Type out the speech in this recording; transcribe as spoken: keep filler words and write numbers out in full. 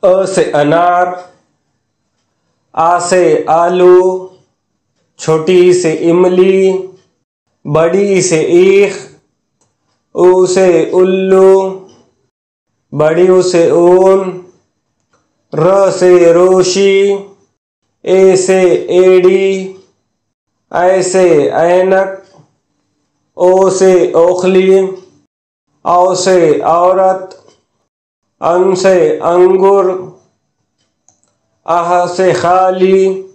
अ से अनार, आ से आलू, छोटी से इमली, बड़ी से ईख, ऊ से उल्लू, बड़ी ऊ से ऊन, र से रोशी, ए से एड़ी, ऐ से ऐनक, ओ से ओखली, औ से औरत, अं से अंगूर, आह से खाली,